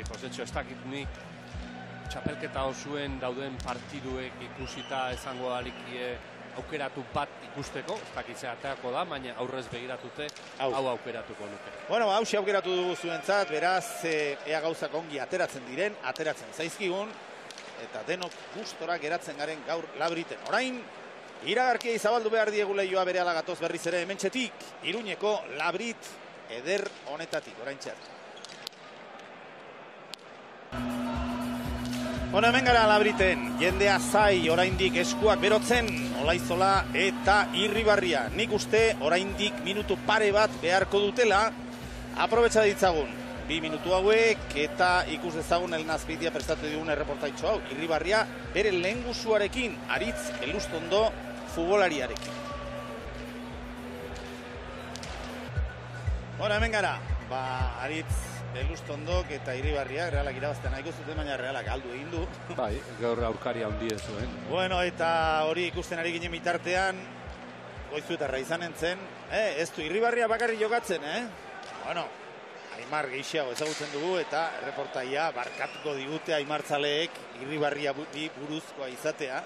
dakit, Josetxo, ez dakit nik txapelketa osuen dauden partiduek ikusita ezango alikie aukeratu bat ikusteko, ez dakit ze ateako da, baina aurrez begiratute hau aukeratuko nuke. Bueno, hausi aukeratu dugu zuentzat, beraz, ea gauzak ongi ateratzen diren, ateratzen zaizkigun, eta denok gustora geratzen garen gaur Labriten. Orain, iragarkiei zabaldu behar diegu leioa berehala gatoz berriz ere hementxetik, Iruñeko Labrit eder honetatik, orain txert. Bueno, hemen gara Labriten, jendea zai oraindik eskuak berotzen, Olaizola eta Irribarria. Nik uste oraindik minutu pare bat beharko dutela, aprobetsa ditzagun. 2 minutu hauek eta ikus dezagun Elnazpitia prestatu digun erreportaitxo hau. Irribarria bere lehengusuarekin, Aritz Elustondo futbolariarekin. Bueno, hemen gara, Aritz Elustondok eta Irribarriak Realak irabazten nahiko zuten, baina Realak galdu egin du. Bai, gaur aurkari handien zuen. Bueno, eta hori ikusten ari ginen bitartean, Goizuetarra izan entzen, ez du Irribarria bakarri jokatzen, Bueno, Aimar gehiago ezagutzen dugu eta erreportaia barkatuko digute Aimartzaleek Irribarria buruzkoa izatea.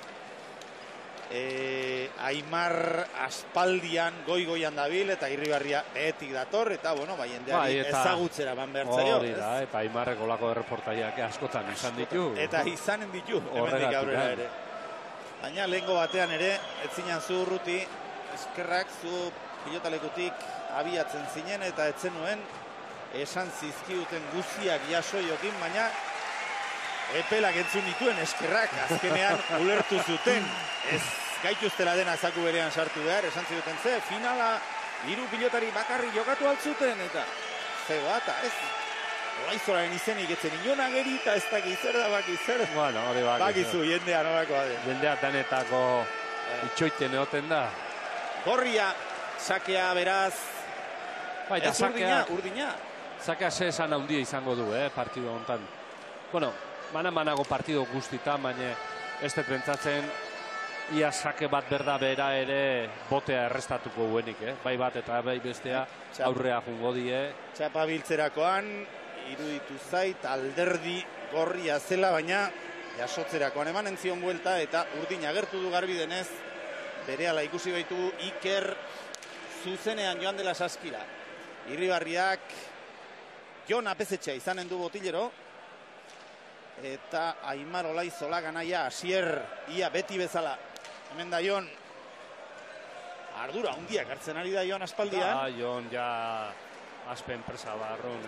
Aimar aspaldian goian dabil eta Irribarria behetik dator eta bueno, jendeari ezagutzera ban behartzaio. Hori da, eta Aimarrek olako erreportaiak askotan izan ditu. Eta izanen ditu, hemendik aurrera ere. Baina lehengo batean ere, ez zinen zu Urruti, eskerrak zu pilotalekutik abiatzen zinen eta etzen nuen esan zizkiuten guziak jaso jokin, baina epelak entzun dituen eskerrak azkenean ulertu zuten. Ez gaituztela dena zaku berean sartu behar, esan ziduten ze, finala 3 pilotari bakarri jokatu altzuten, eta zebata, ez. Olaizolaren izenik etzen inon ageri, eta ez dakiz zer da bakiz zer. Bueno, hori bakizu, jendea nolakoa den. Jendea danetako itxoiten egoten da. Gorria, sakea beraz, ez urdina. Sakea ze esan handia izango du, partidu honetan. Bueno, manago partidu guztita, baina ez dut pentsatzen ia sake bat berda bera ere botea errestatuko guenik, bai bat eta bai bestea aurrea jungo die. Txapa biltzerakoan, iruditu zait, alderdi Gorria zela, baina jasotzerakoan emanen zion buelta eta urdin agertu du garbi denez, berehala ikusi baitugu Iker zuzenean joan dela saskira. Irribarriak Jon Apezetxea izanen du botilero, eta Aimar Olaizola ganaia Asier ia beti bezala. Hemen da Jon, ardura hundiak hartzen ari da Jon aspaldian. Jon ja aspen presa barrun.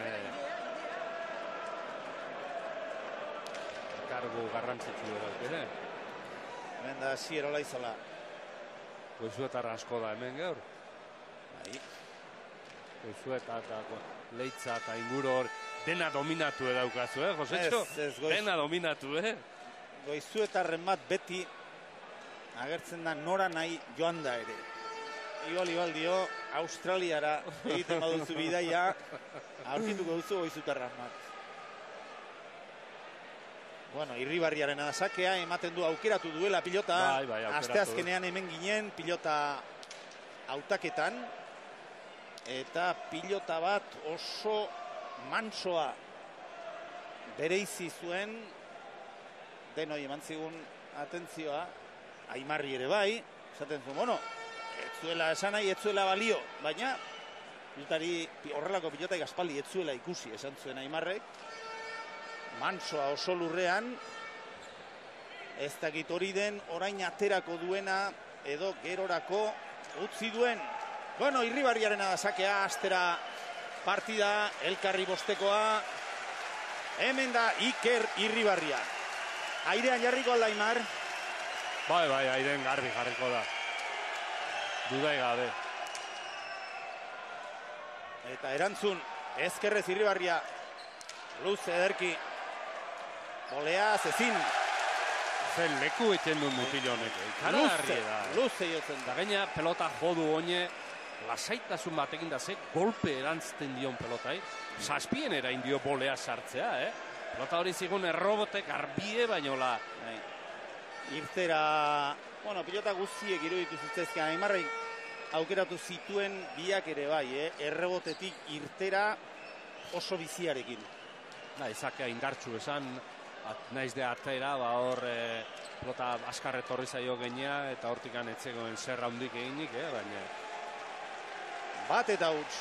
Kargu garrantzitsu dut ere. Hemen da Asier Olaizola. Goizuetarra asko da hemen gaur. Bai. Goizuetarra, Leitza eta inguru hor dena dominatu edaukazu, Josetxo? Dena dominatu, Goizuetarren bat beti agertzen da nora nahi joan da ere. Ibal dio, Australiara egiten baduzu bidaia, aurkituko duzu Goizuetarren bat. Bueno, Irribarriaren adasakea ematen du aukeratu duela pilota. Asteazkenean hemen ginen pilota hautaketan. Eta pilota bat oso mansoa bereizi zuen, denoi eman zigun atentzioa, Aimarri ere bai, esaten zuen, bueno, ez zuela esan nahi, ez zuela balio, baina horrelako pilotaik aspaldi ez zuela ikusi, esan zuen Aimarrek, mansoa oso lurrean, ez dakit hori den orain aterako duena edo gerorako utzi duen. Bueno, Irribarriaren adasakea, astera partida, elkarri bostekoa. Hemen da Iker Irribarria. Airean jarriko alda Aimar? Bai, airean garbi jarriko da. Dudai gabe. Eta erantzun, ezkerrez Irribarria. Luze ederki. Boleaz ezin. Zen leku eten duen mutil honek. Luze jotzen da. Gaina pelota jodu oine. Lasaitasun batekin da ze golpe erantzten dion pelotai. Zazpien erain dio bolea sartzea, Pelota hori zigun errobote garbie bainola. Irtera, bueno, pilota guztiek iruditu zitzaizkean. Aimarrei aukeratu zituen biak ere bai, errebotetik irtera oso biziarekin. Izakea indartxu esan, naiz de atera, hor pelota askarre torri zaio genea, eta hortik etzegoen zer handik eginik, baina... Bat eta huts.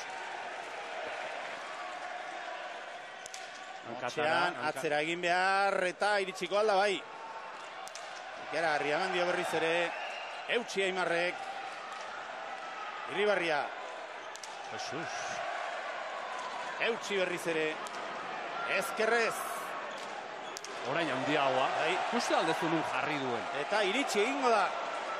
Motxean, atzera egin behar, eta iritsiko alda bai. Gara, Arriaman dio berriz ere, eutxi Aimarrek. Irribarria. Jesus. Eutxi berriz ere. Ezkerrez. Orain handia haua. Juste aldezu nun jarri duen. Eta iritsi egingo da.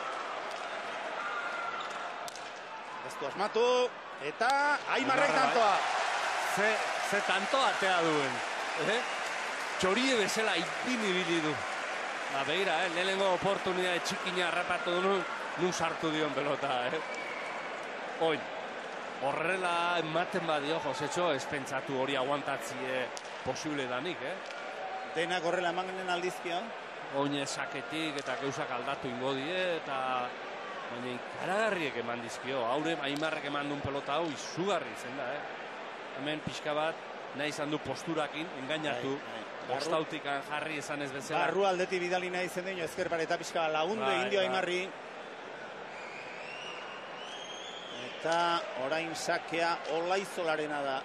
Ez du asmatu. Eta Aimarrek tantoa. Ze tantoa atea duen. Txorie bezala ipini bilidu. Beira, lehenengo oportunidade txikina harrapatu du nun sartu dion pelota. Oin, horrela ematen badio, Josetxo, ez pentsatu hori aguantatzie posible danik, Denak horrela emanen aldizkia. Oin saketik eta gauzak aldatu ingo die, eta baina ikaragarriek eman dizkio. Haure Aimarrek eman duen pelota hau izugarri zen da, Hemen pixka bat, nahi izan du posturakin, engainatu. Ostautik jarri esan ez bezala. Barru aldeti bidali nahi zen dino, ezker pareta pixka lagundu egin dio Aimarri. Eta orain sakea Olaizolarena da.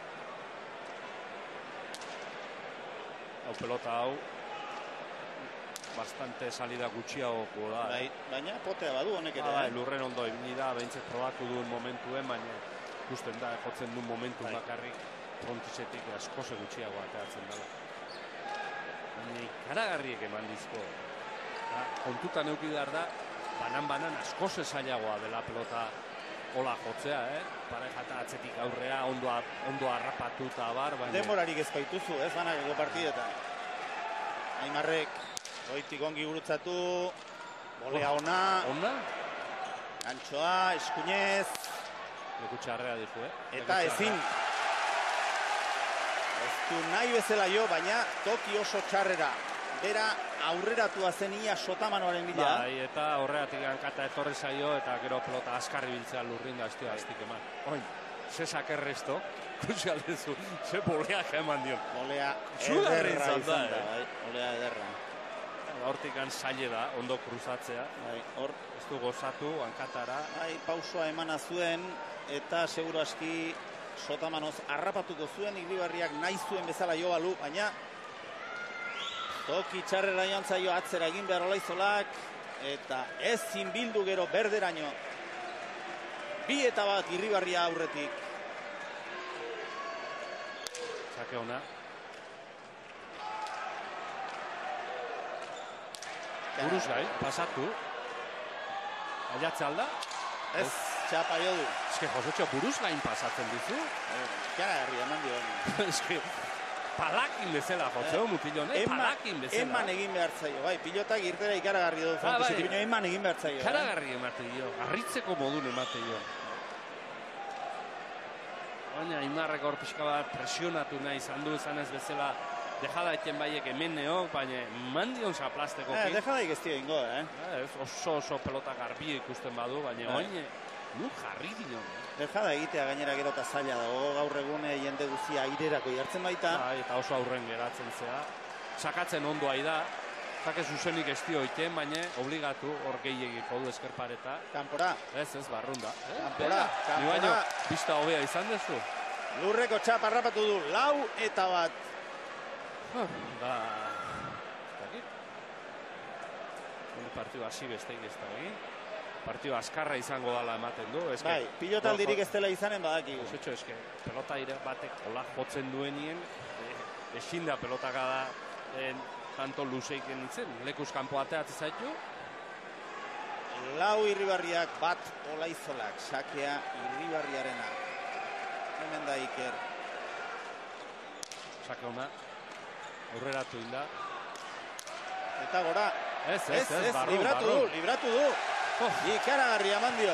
Hau pelota hau bastante salida gutxiago da. Baina potea badu honek ere. Lurren ondo ibili da, behintzat probatu duen momentuen, baina ikusten da, jotzen duen momentu bakarrik frontizetik askoze gutxiago ateratzen dela. Baina ikaragarriek eman dizko. Kontutan euki behar da, banan askoze zailagoa dela pelota hola jotzea, pareja eta atzetik aurrea, ondo harrapatu eta bar. Demorarik ez baituzu, banakako partidetan. Aimarrek, goitik ongi gurutzatu, bolea ona. Onda? Antxoa, eskuinez. Leku txarrea ditu, Eta ezin. Ez du nahi bezala jo, baina toki oso txarrera. Bera aurreratua zen ia Sotamanoaren bila. Eta horregatik hankata etorri zaio, eta gero pelota askarri biltzea lurrin da, ez dio aztik eman. Oin, ze sakerresto, kusi aldezu, ze boleak eman dion. Bolea ederra izan da, bolea ederra. Hortik zaile da, ondo kruzatzea. Ez du gozatu, hankatara. Pausoa emana zuen, eta seguro aski Sotamanoz harrapatuko zuen, Irribarriak nahi zuen bezala jo balu, baina toki txarrera joan zaio atzera egin behar Olaizolak, eta ezin bildu gero berderaino. 2-1 Irribarria aurretik. Sake ona. Buruz gai, pasatu. Aiatze alda? Ez, txapa jo du. Ez que Josetxo, buruz gain pasatzen dizu? Kara garri, eman dio. Ez que... Palakin bezala, jotzeo mutilon, palakin bezala. Eman egin behar zaio, pilotak irtera ikaragarri du frontizetik, eman egin behar zaio. Ikaragarri emate dio, garritzeko modun emate dio. Baina Aimarrek hor pixka bat presionatu nahi izan du izan ez bezala, dejada eten baiek hemen neok, baina mandion zaplasteko. Dejada ikestia ingo, Oso pelota garbi ikusten badu, baina oin, jarri dion. Dejada egitea gainera gero eta zaila dago, gaur egune jende guzia airerako jartzen baita. Eta oso aurren geratzen zea. Sakatzen ondoa da, zake zuzenik ez dio iten, baina obligatu hor gehiagiko du eskerpareta. Kanpora. Ez, barrunda. Kanpora. Ni baino, bista hobea izan dezu. Lurreko txap harrapatu du, 4-1. Partidu hasi besteik ez da egin. Partidu askarra izango dala ematen du. Pilota aldirik ez dela izanen badakigu. Ezetxo, eske, pelota ire batek hola jotzen duenien, ezin da pelotaka da tanto luzeiken itzen. Lekuz kanpo ateatzen zaitu. 4 Irribarriak, 1 Olaizolak, sakea Irribarriarena. Hemen da Iker. Sake ona, aurreratu inda. Eta gora. Ez, libratu du. Ikaragarri eman dio.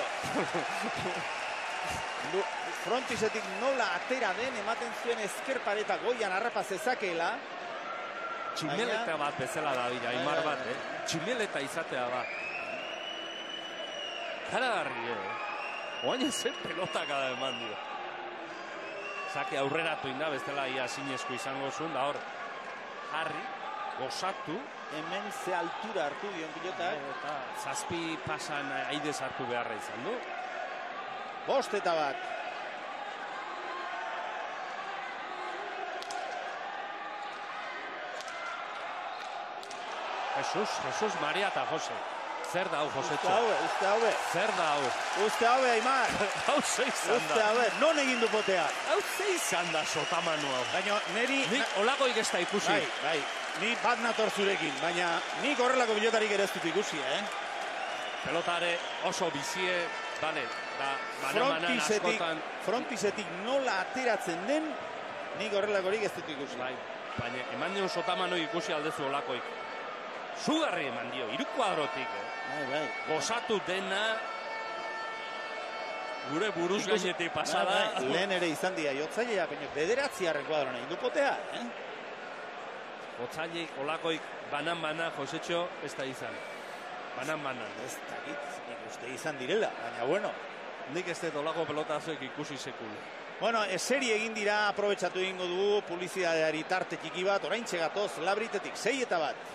Frontizetik nola atera den ematen zuen ezkerpareta goian harrapa zezakeela. Tximeleta bat bezala da dira, Aimar bat, Tximeleta izatea da. Ikaragarri, Oain zen pelotaka da eman dio. Zake aurreratu inda, bestela ia zinezko izango zuen, da hor, jarri, gozatu. Hemen ze altura hartu dion pilotak. Eta zazpi pasan aidez hartu beharra izan du. 5-1. Jesus, Maria eta Jose. Zer da hau, Josetxo? Uste haue. Zer da hau? Uste haue, Aimar. Hau ze izan da. Uste haue, non egin du potea. Hau ze izan da sotamanu hau. Baina neri... Nik olakoik ez da ikusi. Bai. Ni bat nator zurekin, baina nik horrelako pilotarik ere ez dut ikusi, Pelotare oso bizie, bale, da banan askotan... Frontizetik nola ateratzen den, nik horrelakorik ez dut ikusi. Bai, baina eman dion sotamanu ikusi aldezu olakoik. Zugarri eman dio, 3 kuadrotik. Bai. Gozatu dena, gure buruz gainetik pasada. Lehen ere izan dira, jotzailea, baina 9 kuadro nahi du potea, Gotzaileik, olakoik, banan, Josetxo, ez da izan. Banan. Ez dakit, nik uste izan direla, baina bueno. Nik ez dut olako pelotazoek ikusi sekul. Bueno, eseri egin dira, aprobetsatu egingo dugu, publizidadeari tarte txiki bat, orain txegatoz, Labritetik, 6-1.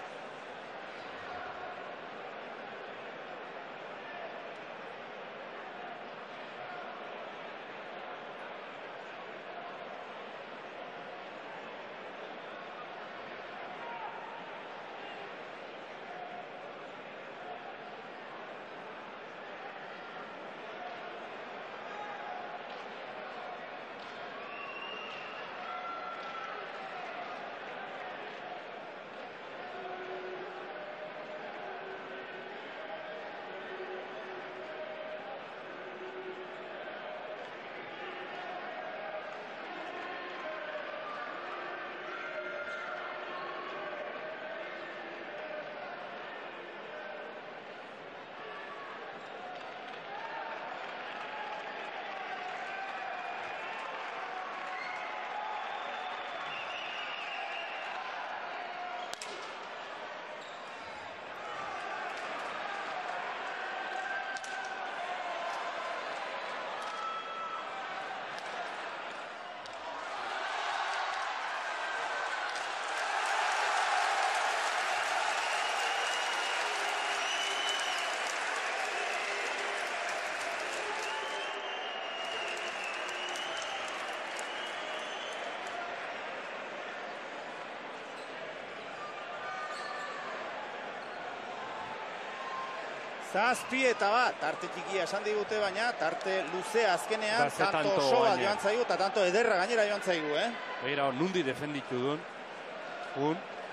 Zazpi-1, tarte txikia esan digute, baina tarte luzea azkenean, tanto soa joan zaigu, eta tanto ederra gainera joan zaigu, Begira, nundi defenditu duen.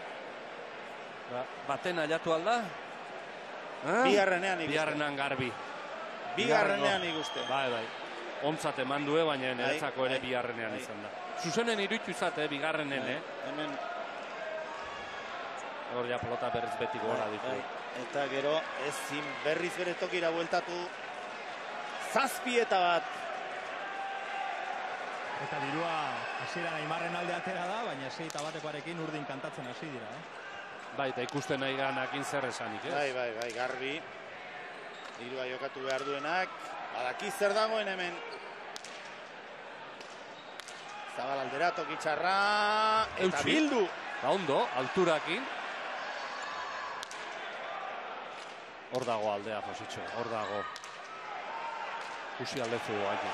Baten aliatu alda? Bigarrenean ikuste. Bigarrenean garbi. Bigarrenean ikuste. Bai. Ontzat eman due, baina niretzako ere bigarrenean izan da. Zuzenen irutu izate, bigarrenen, Hemen... Hor ja pelota berriz beti gora ditu. Eta gero ezin berriz bere tokira bueltatu. 7-1. Eta dirua hasieran Aimarren alde atera da, baina 7-1ekoarekin urdin kantatzen hasi dira. Bai, eta ikusten nahi ganakin zer esanik, Bai, garbi. Dirua jokatu behar duenak. Badaki zer dagoen hemen. Zabal aldera, tokitxarra. Eta bildu. Ba ondo, alturakin. Hor dago aldea, Josetxo, hor dago. Kusi aldezu guaini.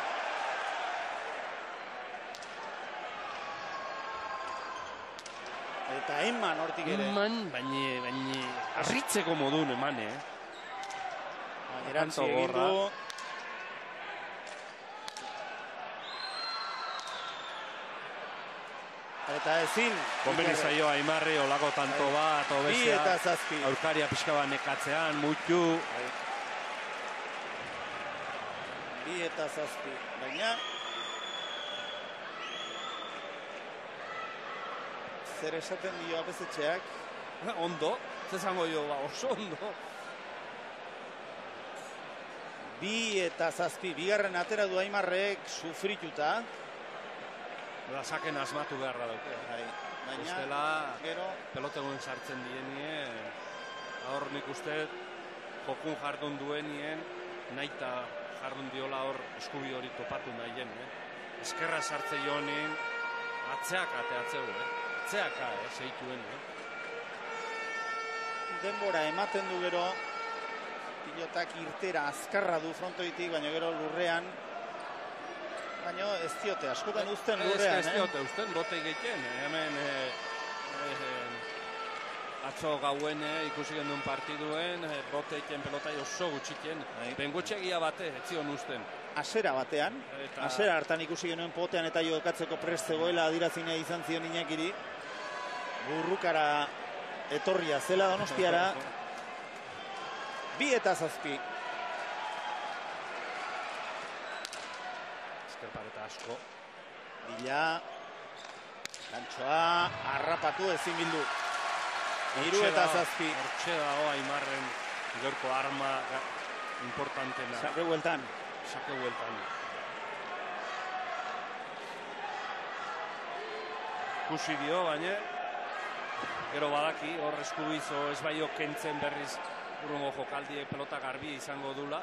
Eta eman hortik ere. Eman, baina arritzeko modun eman, Erantzi egin du. Eta ezin. Konbeni zaio Aimarri, olako tanto bat, obezea. 2-7. Aurkaria pixka bat nekatzean, mutu. 2-7. Baina... Zer esaten dio apezetxeak. Ondo, zezango jo, oso ondo. 2-7. Bigarren atera du Aimarrek sufrituta. Saken asmatu beharra dauke. Baina, gero... Pelotegoen sartzen dienien, hor nik uste, jokun jardun duenien, naita jardun diola hor eskubi hori topatu nahien. eskerra sartze joanen, atzeak ateatzeu, atzeaka, zeituen, Denbora ematen du gero, pilotak irtera azkarra du frontoitik, baina gero lurrean, baina ez diote, askotan uzten lurrean, Ez diote, uzten, bote egiten, hemen atzo gauen ikusi genduen partiduen, bote egiten pelota oso gutxiten, bengotxegia bate, ez zion uzten. Asera batean, asera hartan ikusi genuen potean eta jokatzeko prest zegoela adirazina izan zion Iñakiri, burrukara etorria zela Donostiara, 2-7. Eskerpareta asko. Bila, gantxoa, harrapatu ezin bildu. 3-7. Hortxe dago Aimarren gaurko arma importantena. Sake bueltan. Kusi dio, baina gero badaki, hor eskubizo ez baio kentzen berriz urrungo jokaldiek pelota garbi izango dula.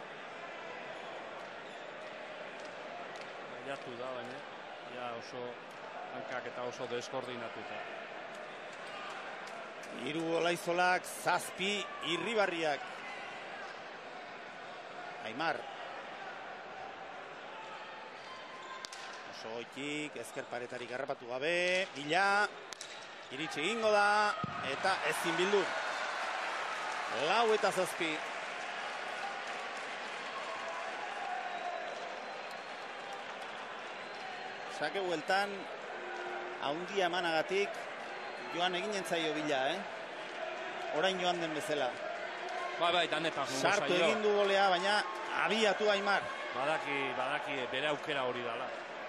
Baiatu da, baina ja oso hankak eta oso deskoordinatuta. 3 Olaizolak, 7 Irribarriak. Aimar. Oso goitik, ezkerparetarik harrapatu gabe, Bila, iritsi egingo da, eta ezin bildu. 4-7. Sake bueltan, haundia emanagatik, joan eginen zaio Bila, orain joan den bezala. Bai, danetan jungo zaio. Sartu egin du golea, baina abiatu Aimar. Badaki bere aukera hori dala.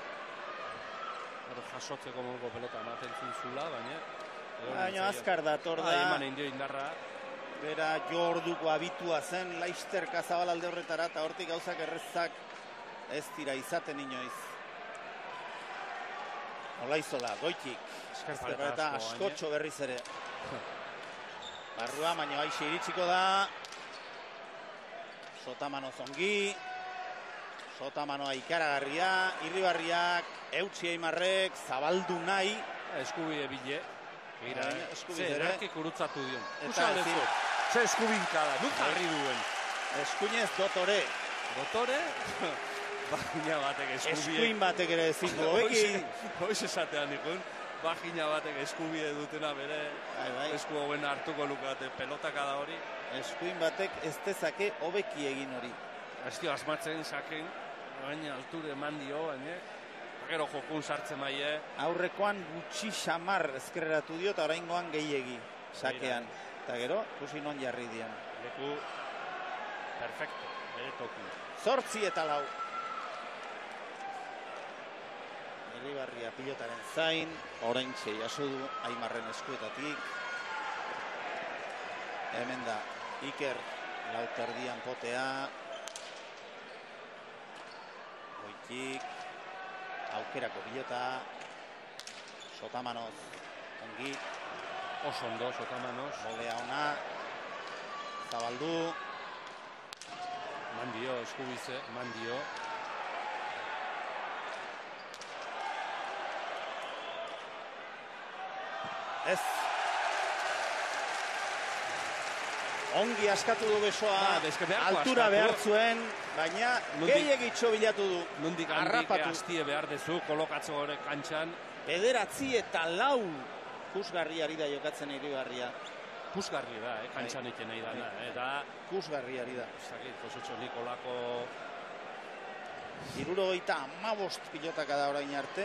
Jasotzeko moduko pelota ematen zula, baina azkar dator da. Eman indio indarra. Bera jorduko abitua zen, Laisterka Zabalalde horretara, eta hortik gauzak errezak ez dira izaten inoiz. Olaizola, goitik. Ezkerpareta askotxo berriz ere. Barrua, baina aixe iritsiko da. Sotamano zongi. Sotamanoa ikaragarria. Irribarriak, eutsi Aimarrek, zabaldu nahi. Eskubide bile. Eskubide ere. Zerarki kurutzatu dion. Ze eskubinkada, nuk jarri duen. Eskuinez Dotore. Dotore? Bagina batek eskubide. Eskuin batek ere ezin du. Hoiz esatean ikun. Bagina batek eskubide dutena bere. Esku hauen hartuko lukate pelotakada hori. Eskuin batek ez dezake hobeki egin hori. Ez dio asmatzen saken. Baina alture eman dio, baina gero jokun sartzen maie. Aurrekoan gutxi xamar ezkerreratu dio eta oraingoan gehiegi sakean. Eta gero, kusi non jarri dian. Leku perfecto, bere toki. 8-4. Irribarria pilotaren zain, oraintxe jaso du Aimarren eskuetatik. Hemen da Iker lauterdian potea. Goitik, aukerako pilota. Sotamanoz, ongi. Oso ondo, Sotamanoz. Bolea ona. Zabaldu. Mandio, eskubize, mandio. Ez. Ongi askatu du besoa, altura behar zuen, baina gehiagitxo bilatu du. Nundik handik hastie behar dezu, kolokatzo gore kantxan. 9-4 kusgarri ari da jokatzen Irribarria. Kusgarri da, kantxan eken nahi da. Kusgarri ari da. Zakit, Josutxo Nikolako... 75 pilotaka da orain arte.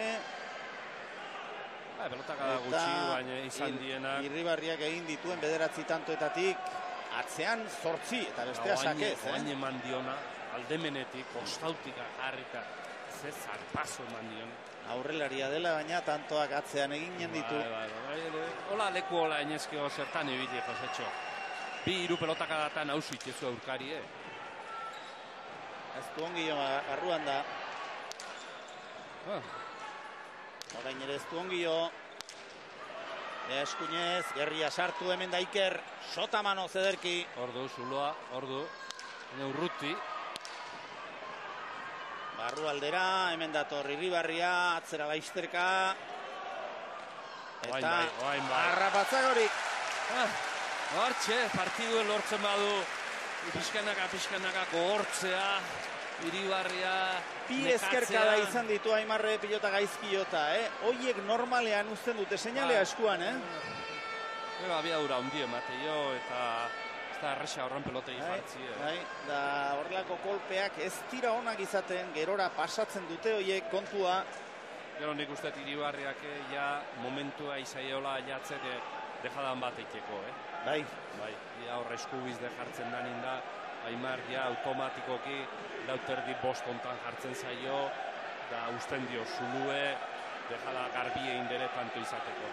Pelotaka da gutxi, baina izan dienak. Irribarriak egin dituen 9 tantoetatik, atzean 8 eta bestea sakez. Oain eman diona, aldemenetik, ostautika jarrita, ze zarpazo eman diona. Aurrelaria dela, baina tantoak atzean eginen ditu. Hola leku hola inezkio zertan ibili, Josetxo. 2-3 pelotaka datan hausit ezu aurkari, Ez du ongi jo, arruan da. Orain ere ez du ongi jo. Eskuinez, Gerria sartu hemen da Iker. Sotamano zederki. Ordu, zuloa, ordu. Urruti. Barru aldera, hemen dator Irribarria, atzera laizterka. Eta harrapatzak hori. Hortxe, partiduen lortzen badu, pixkanaka gogortzea, Irribarria, bi ezkerkada izan ditu Aimarre pilota gaizkiota, Hoiek normalean uzten dute seinalea eskuan, Gero abiadura hundi emate jo, eta ez da erresa horren pelotei jartzi. Da horrelako kolpeak ez dira onak izaten, gerora pasatzen dute hoiek kontua. Gero nik uste Irribarriak ja momentua izaiola jatzen dejadan bat eiteko, Bai. Ja horre eskubiz de jartzen danin da, Aimar ja automatikoki lauterdi bost ontan jartzen zaio, da usten dio zulue, dejada garbie indere tanto izateko.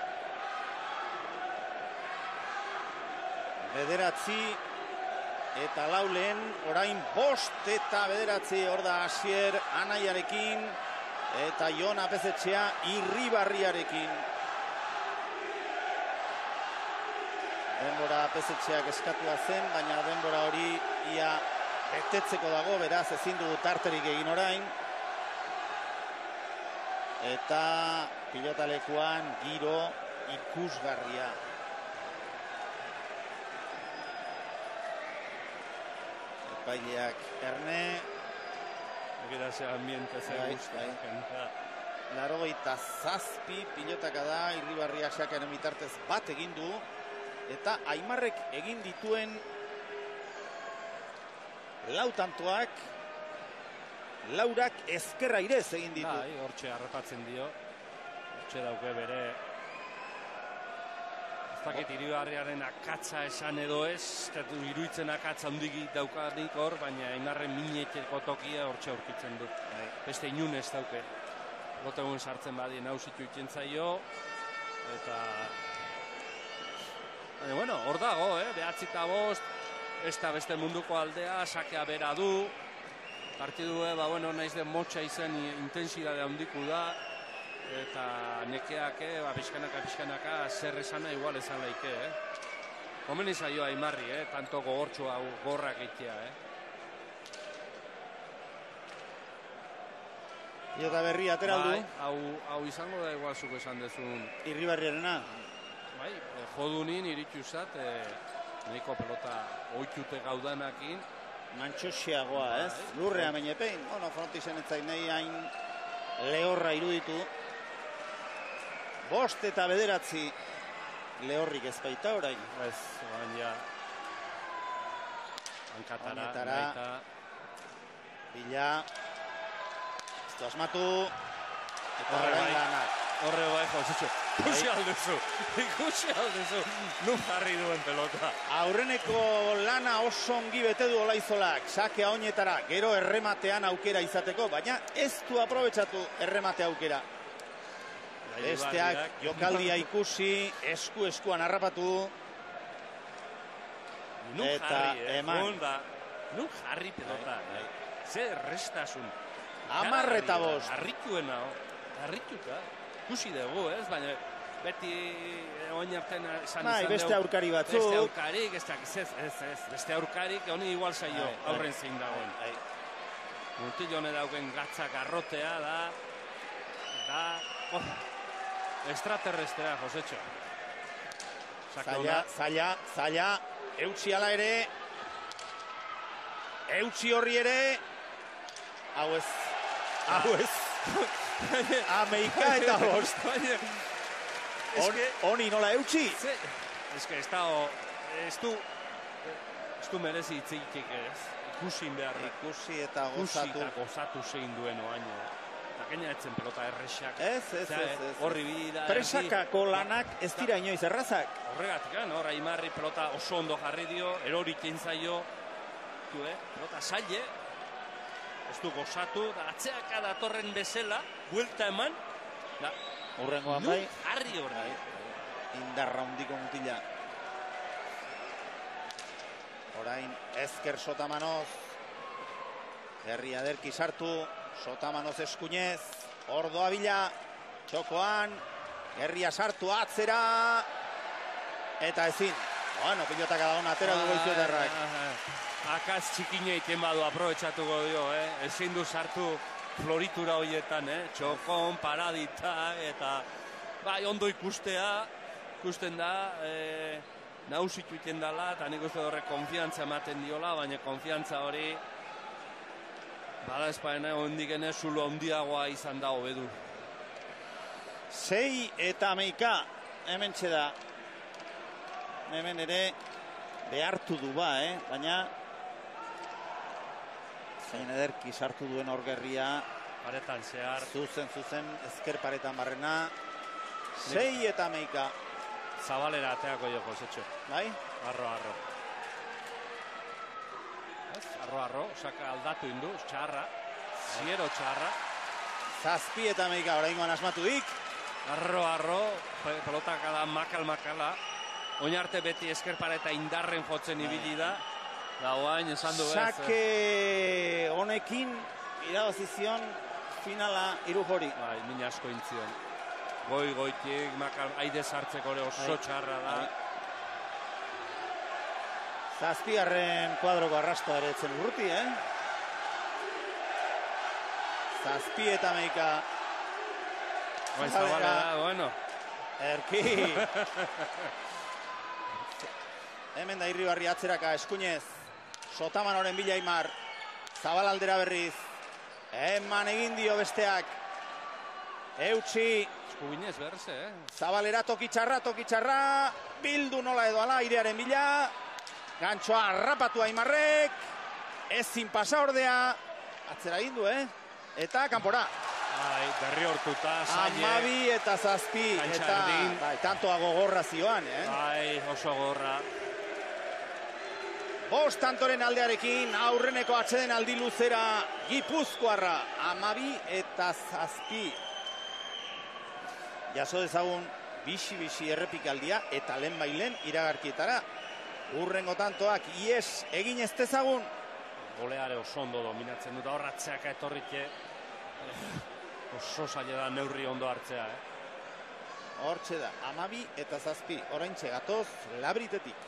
Bederatzi eta laulen, orain bost eta bederatzi, hor da Asier Anaiarekin, eta Jon Apezetxea Irribarriarekin. Denbora Apezetxeak eskatua zen, baina denbora hori ia betetzeko dago, beraz ezin du tarterik egin orain. Eta pilotalekuan giro ikusgarria. Epaileak Erne. Egira ze ambiente zen guztia. 87 pilotaka da, Irribarria xakaren bitartez bat egin du. Eta Aimarrek egin dituen lau tantoak, laurak ezkerra irez egin ditu. Hortxe harrapatzen dio. Hortxe dauke bere. Ez dakit Irribarriaren akatza esan edo ez, iruitzen akatza hundigi daukanik hor, baina Aimarren mineteko tokia hortxe aurkitzen du. Beste inun ez dauke. Lotegun sartzen badien hausitu itzen zaio, eta... Bueno, hor dago, behatzita bost, ez da beste munduko aldea, sakea bera du, partidue, naiz den motxa izen intensidadea handiku da, eta nekeak, pixkanaka, zer esana igual esan laike, Komen izaio Aimarri, tanto gogortxua gorrak egitea, Pilota berri ateraldu. Hau izango da igual zuk esan dezun. Irribarriarena. Jodunin irituzat, nahiko pelota oitute gaudanakin. Mantxosiagoa, ez? Lurrea meinepein. Frontizen etzai nahi hain lehorra iruditu. Bost eta bederatzi lehorrik ez baita orain. Ez, orain ja. Hankatara. Bila. Ez du asmatu. Eta orain lanak. Horre bai, Josetxo. Ikusi aldezu. Nun jarri duen pelota. Aurreneko lana oso ongi bete du Olaizolak. Sakea oinetara, gero errematean aukera izateko, baina ez du aprobetxatu erremate aukera. Besteak jokaldia ikusi, eskuan harrapatu. Eta eman. Nun jarri pelota. Ze errestasun. 10 eta 5. Harrituena, harrituta. Ikusi dugu, ez? Baina beti oin artean esan izan dugu. Beste aurkari batzuk. Beste aurkarik, ez. Beste aurkarik, honi igual zaio aurren zein dagoen. Mutilone dauken gatzak arrotea da extraterrestrea, Josetxo. Zaila, eutsi ala ere, eutsi horri ere, hau ez. Ameika eta bost. Honi nola eutsi? Ez du merezi itzeikik ez. Ikusin behar. Ikusi eta gozatu zein duen oaino. Eta gaina etzen pelota erresak. Ez. Horri bida. Presakako lanak ez dira inoiz errazak. Horregatik, Aimarri pelota oso ondo jarri dio, erorik entzaio. Pelota zaile. Ez du gozatu, da atzeaka datorren bezala, buelta eman, da, Urrengoan bai. Harri hori. Indarra hundiko mutila. Orain ezker Sotamanoz. Herri aderki sartu. Sotamanoz eskuinez. Ordoa bila. Txokoan. Herria sartu atzera. Eta ezin. Bueno, pilotak da hona, atera du goizuetarrak. Akaz txikine iten badu aprobetxatuko dio, ezin du sartu floritura horietan, txokon, paradita, eta bai, ondo ikusten da, nausitu iten dela, eta nik uste horrek konfiantza ematen diola, baina konfiantza hori bada espaena hondik ene zulo handiagoa izan da hobedu. 6 eta 11, hemen txeda. Hemen ere behartu du baina zein ederki sartu duen orgerria. Paretan zehar. Zuzen, ezker paretan barrena. 6 eta 11. Zabalera ateako jo, Josetxo. Bai? Arro. Arro, saka aldatu indu, txarra. Ziero txarra. 7 eta 11, oraingoan asmatu dik. Arro, pelotak da makala. Oinarte beti esker pareta indarren jotzen ibili da. Da oain esan du ez. Sake honekin irabazizion finala Irujori. Bai, min asko intzion. Goitik, makal, aide sartzeko ere oso txarra da. 7. kuadroko arrastoa ere etzen urruti, 7 eta 11. Zabalera, bueno. Erki. Hemen da Irribarri atzeraka eskuinez. Sotamanoren bila Aimar. Zabalaldera berriz. Eman egin dio besteak. Eutxi. Eskuinez berze, Zabalera toki txarra. Bildu nola edo ala airearen bila. Gantxoa harrapatu Aimarrek. Ezin pasa ordea. Atzera egin du, Eta kanpora. Berri hortuta, zaile. 12 eta 7. Eta tantoa gogorra zioan, Bai, oso gogorra. 5 tantoren aldearekin aurreneko atseden aldi luzera Gipuzkoarra. 12 eta 7. Jaso dezagun bixi errepikaldia eta lehenbailen iragarkietara. Urrengo tantoak ies egin ez dezagun. Goleare oso ondo dominatzen dut, horratzeaka etorrike. Oso zaila da neurri ondo hartzea, Hortxe da, 12 eta 7. Oraintxe gatoz Labritetik.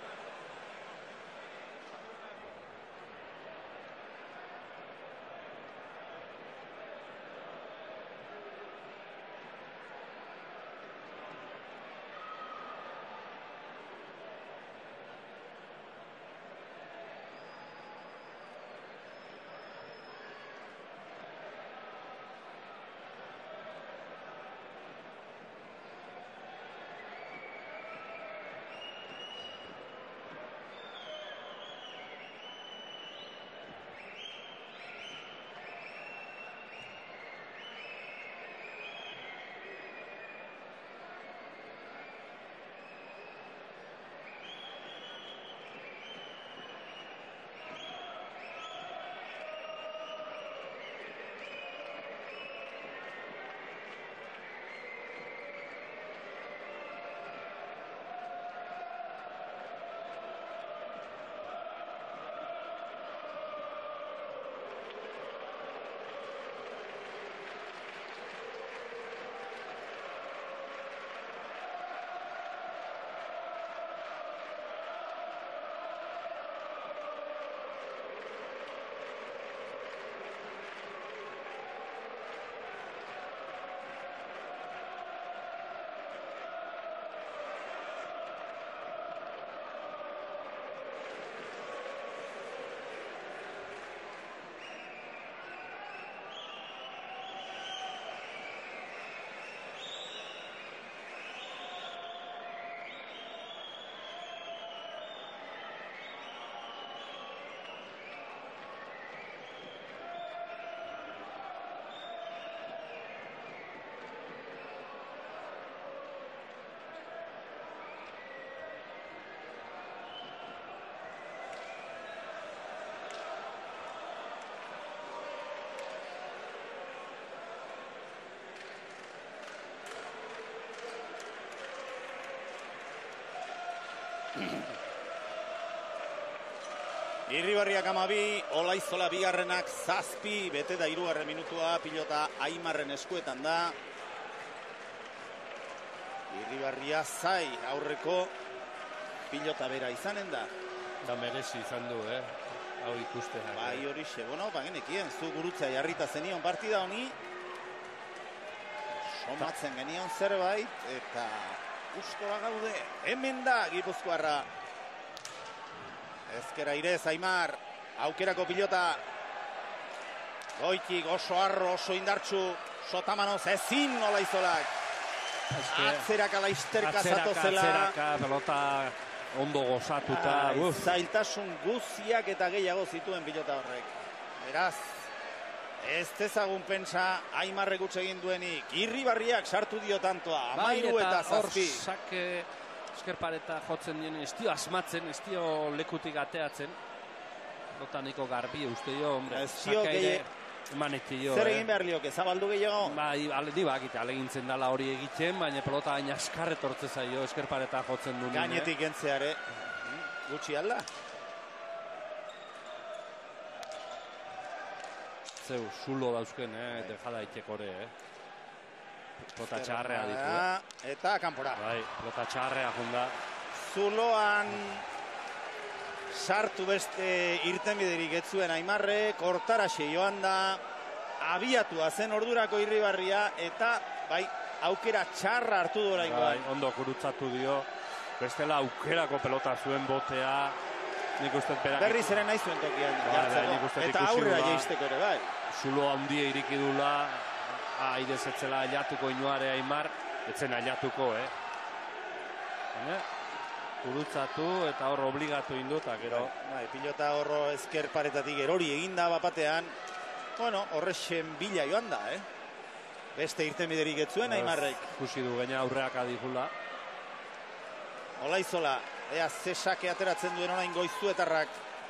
Irribarriak 12, Olaizola bigarrenak 7, bete da 3. minutua, pilota Aimarren eskuetan da. Irribarria zai aurreko pilota bera izanen da. Da merezi izan du, hau ikusten. Bai horixe, bueno, bagenekien, zu gurutza jarrita zenion partida honi. Somatzen genion zerbait, eta gustora gaude. Hemen da, Gipuzkoarra. Ezkera irez, Aimar, aukerako pilota. Goitik oso arro, oso indartsu, Sotamanoz ezin Olaizolak. Atzeraka laizterka zatozela. Atzeraka, pelota ondo gozatuta. Zailtasun guziak eta gehiago zituen pilota horrek. Beraz, ez dezagun pentsa Aimarrek utz egin duenik. Irribarriak sartu dio tantoa, 13 eta 7. Hor sake eskerpareta jotzen dien, ez dio asmatzen, ez dio lekutik ateatzen. Botaniko garbi uste dio, hombre. Ez dio zer egin behar lioke, zabaldu gehiago? Bai, aldi bakite, alegintzen dala hori egiten, baina pelota baina askarret hortze zaio, eskerpareta jotzen duen. Gainetik entzeare, gutxi alda? Zeu, zulo dauzken, dejada iteko ere, pelota txarrea ditu. Eta kanpora. Bai, pelota txarrea junda. Zuloan sartu beste irtenbiderik ez zuen Aimarrek, hortaraxe joan da, abiatua zen ordurako Irribarria, eta bai, aukera txarra hartu du oraingoan. Bai, ondo gurutzatu dio, bestela aukerako pelota zuen botea, nik uste berak... Berriz ere nahi zuen tokian jartzeko, eta aurrera jeisteko ere, bai. Zulo handia iriki dula, aidez etzela ailatuko inoare Aimar, etzen ailatuko, gurutzatu eta hor obligatu induta, gero. Bai, pilota horro ezker paretatik erori eginda bapatean, bueno, horrexen bila joan da, Beste irtenbiderik ez zuen Aimarrek. Kusi du gaina aurreak adikula. Olaizola, ea zesake ateratzen duen orain Goizuetarrak.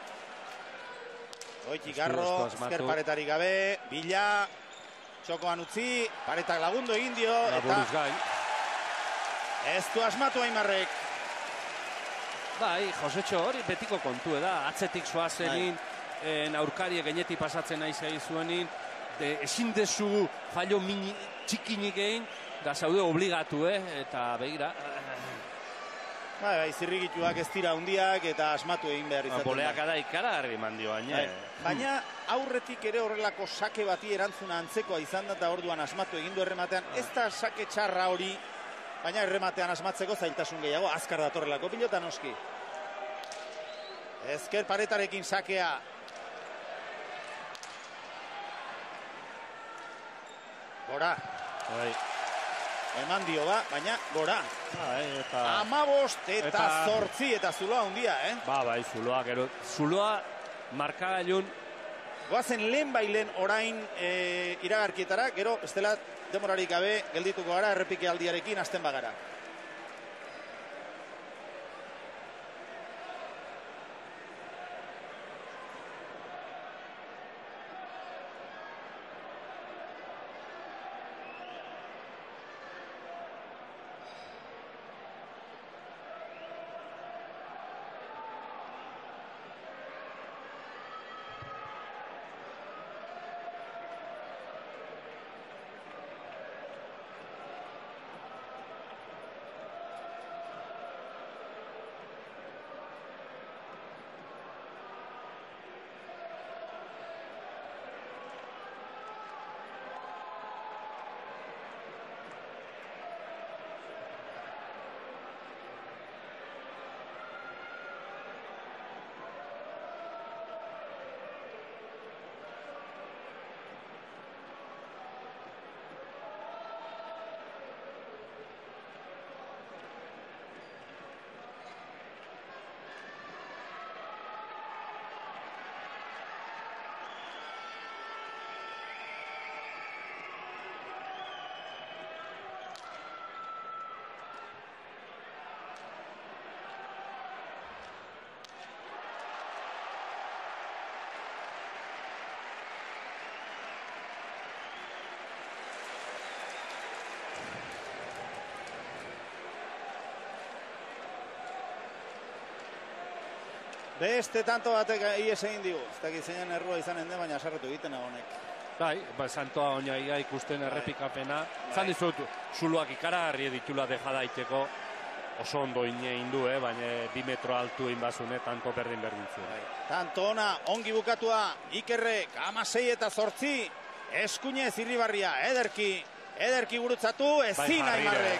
Goitik garro, ezker paretarik gabe, bila, txokoan utzi, paretak lagundu egin dio, eta ez du asmatu Aimarrek. Bai, Josetxo hori betiko kontu da, atzetik zoazenin, aurkarie gainetik pasatzen nahi zuenin, ezin dezu fallo txikinik egin, da zaude obligatu, eta begira. Bai, zirrigituak ez dira hundiak eta asmatu egin behar izaten. Boleak ada ikaragarri mandio, baina aurretik ere horrelako sake bati erantzuna antzekoa izan da, eta orduan asmatu egin du errematean, ez da sake txarra hori, baina errematean asmatzeko zailtasun gehiago, azkar datorrelako pilota noski. Ezker paretarekin sakea. Gora. Eman dio ba, baina gora. 15 eta 8 eta zuloa hundia, Bai, zuloa, gero. Zuloa markagailun. Goazen lehen bailen orain iragarkietara, gero, estela demorarik gabe geldituko gara, errepike aldiarekin hasten bagara. Beste tanto batek ies egin digu. Ez dakit zeinen errua izanen den, baina sarretu egiten egonek. Bai, santoa oinaia ikusten errepikapena. Zan dizut, zuloak ikaragarri ditula deja daiteko. oso ondo egin du, baina 2 metro altu inbazune, tanto berdin zuen. Tanto ona, ongi bukatua, Ikerrek, 16-8, Eskuinez Irribarria, ederki gurutzatu, ezin Aimarrek.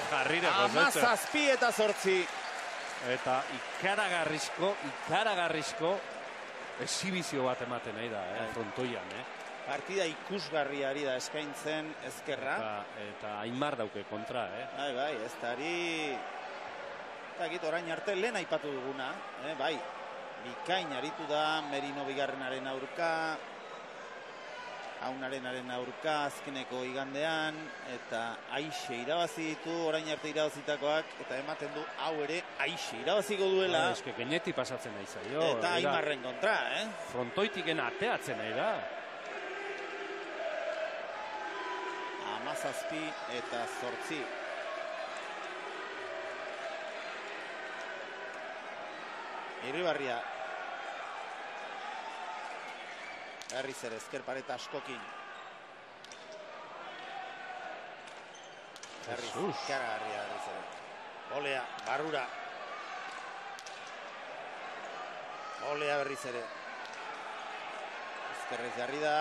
17-8. Eta ikaragarrizko exhibizio bat ematen nahi da, frontoian. Partida ikusgarria ari da eskaintzen ezkerra. Eta Aimar dauke kontra, Bai, ez dari... Eta orain arte lehen aipatu duguna, bai. Bikain aritu da, Merino bigarrenaren aurka, Aunarenaren aurka azkeneko igandean, eta Aixe irabazi ditu, orain arte irabazitakoak, eta ematen du hau ere Aixe irabaziko duela. Eske genetik pasatzen nahi zaio. Eta Aimarren kontra, Frontoitiken ateatzen nahi da. 17-8. Irribarria. Berriz ere, ezker pareta askokin. Berriz, ikaragarria berriz ere. Olea, barrura. Olea berriz ere. Ezkerrez jarri da.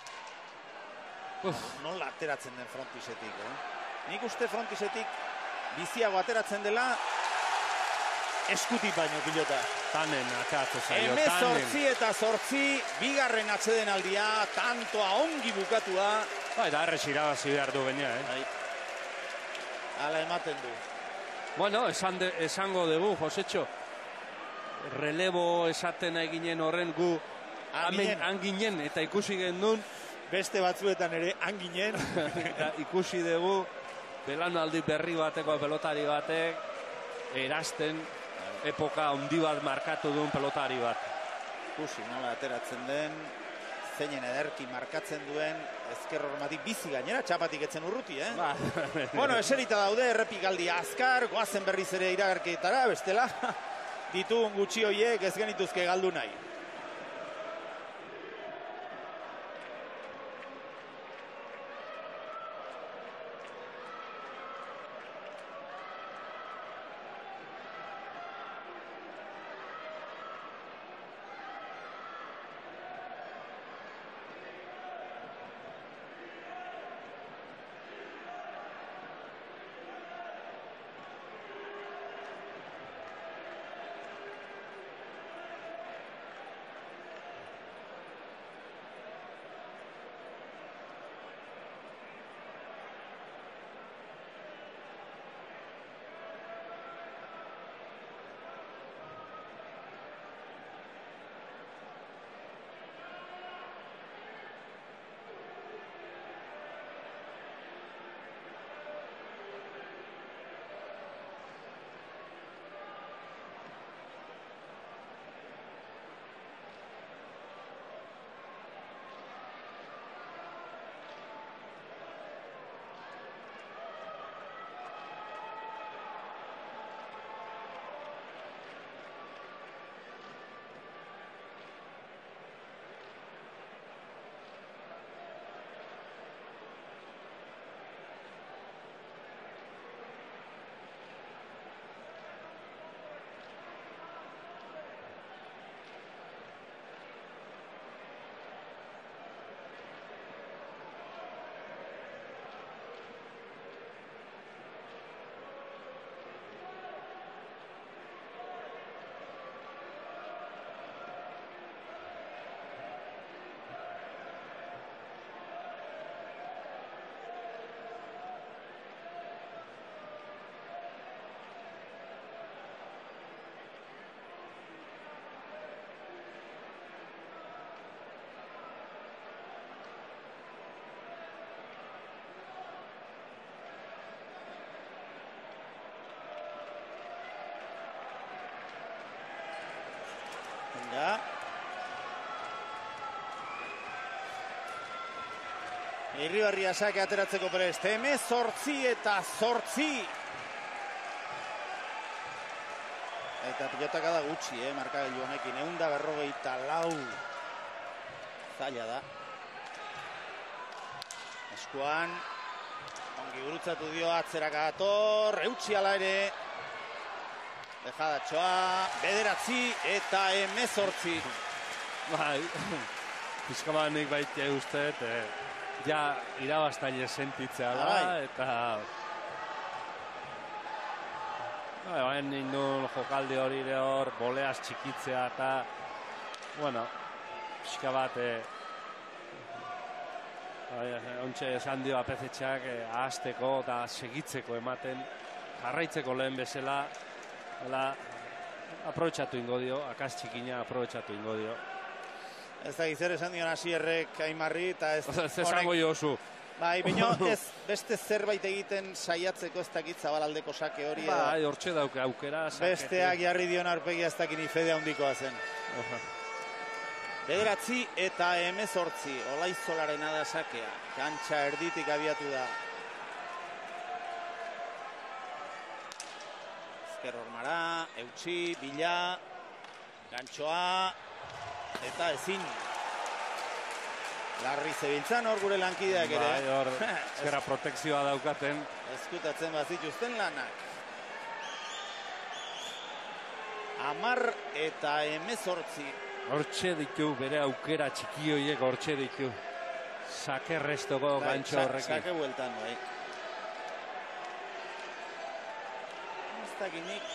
Nola ateratzen den frontisetik, Nik uste frontisetik biziago ateratzen dela eskutik baino pilota. Tanen ateratzen zaio, 18-8, bigarren atzeden aldia, tantoa ongi bukatua. Da errez irabazi behar du gaina, Hala ematen du. Bueno, esango dugu, Josetxo, relebo esaten eginen horren gu anginen eta ikusi gendun. Beste batzuetan ere anginen. Ikusi dugu, belaunaldi berri bateko pelotari batek, erasten, epoka handi bat markatu duen pelotari bat. Ikusi nola ateratzen den, zeinen ederki markatzen duen, ezker hormatik bizi gainera, txapatik etzen urruti, Bueno, eserita daude, errepikaldi azkar, goazen berriz ere iragarketara, bestela, ditugun gutxi hoiek ez genituzke galdu nahi. Irribarria sake ateratzeko prest. 18-8. Eta pilotaka da gutxi, markagailu honekin. 154. Zaila da. Eskuan. Ongi gurutzatu dio atzeraka dator. Eutxi ala ere. Tejadatxoa, 9 eta 18. Bai, pizkabanik baite uste, ja irabaztaile sentitzea da, eta... Baina nindun jokaldi hori hor, boleaz txikitzea eta... Bueno, pixka bat... Ontxe esan dio apezetxeak ahazteko eta segitzeko ematen, jarraitzeko lehen bezala, aprobetxatu ingo dio, akaz txikina aprobetxatu ingo dio. Ez da gizere esan dion Asierrek Aimarri eta ez... Ez esango jozu. Bai, baina ez beste zerbait egiten saiatzeko ez dakit zabalaldeko sake hori edo... Bai, hortxe dauke aukera. Besteak jarri dion arpegia ez dakini fede handikoa zen. 9 eta 18, Olaizolaren da sakea. Kantxa erditik abiatu da. Ezker Ormara, eutxi, bila, gantxoa, eta ezin. Larri zebiltzan hor gure lankideak ere. Bai, hor, ezkera protekzioa daukaten. Ezkutatzen bazituzten lanak. 10 eta 18. Hortxe ditu, bere aukera txiki horiek hortxe ditu. Sake restoko gantxo horrekin. Sake bueltan, bai. Ez dakinik,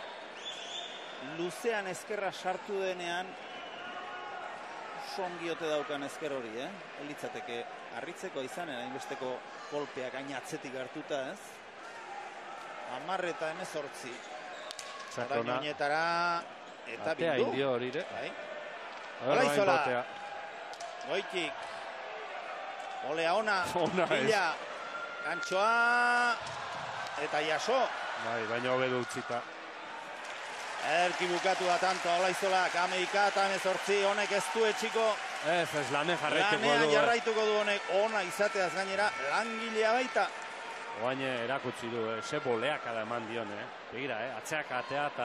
luzean ezkerra sartu denean, songiote daukan ezker hori, Elitzateke harritzeko izanen, hainbesteko kolpeak hain atzetik hartuta, ez? 10 eta 18. Orain oinetara eta bildu. Atea indio hori, bai. Olaizola. Goitik. Olea ona. Bila. Gantxoa. Eta jaso. Bai, baina hobedu utzita. Erki bukatu da tanto Olaizola. Kameika eta 18. Honek ez du etxiko. Ez lanen jarraituko du. Lanean jarraituko du honek. Ona izateaz gainera. Langilea baita. Oain erakutsi du, ze boleak ada eman dion, Begira, atzeak atea eta...